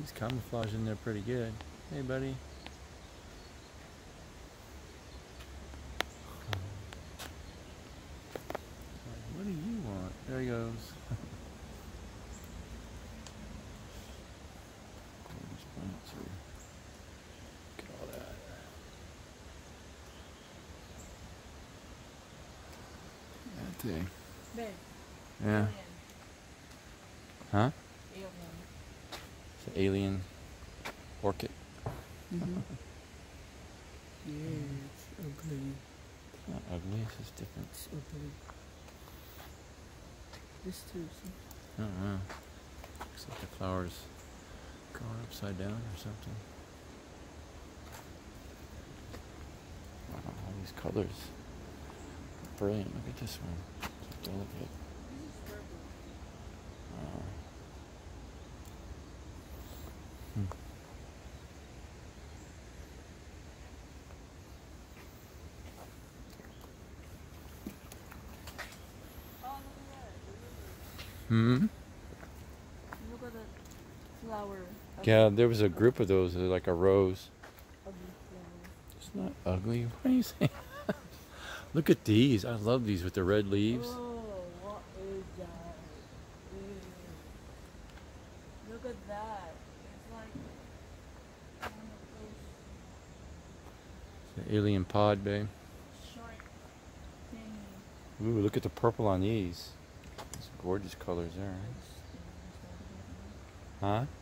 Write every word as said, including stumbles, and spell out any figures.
He's camouflaging there pretty good. Hey, buddy. What do you want? There he goes. Look at all that. That thing. Babe. Yeah. Alien. Huh? Alien. It's an alien orchid. Mm-hmm. Yeah, it's ugly. It's not ugly, it's just different. It's ugly. This too, see? I don't know. Looks like the flower's growing upside down or something. Wow, all these colors. Brilliant. Look at this one. So delicate. This is purple. Wow. Hmm. Oh, look at that. Hmm? Look at the flower. Yeah, there was a group of those, they're like a rose. Ugly flower. It's not ugly. What are you saying? Look at these. I love these with the red leaves. Oh, what is that? Ew. Look at that. It's like one of It's an alien pod, babe. those short things. Ooh, look at the purple on these. These gorgeous colors there. Huh?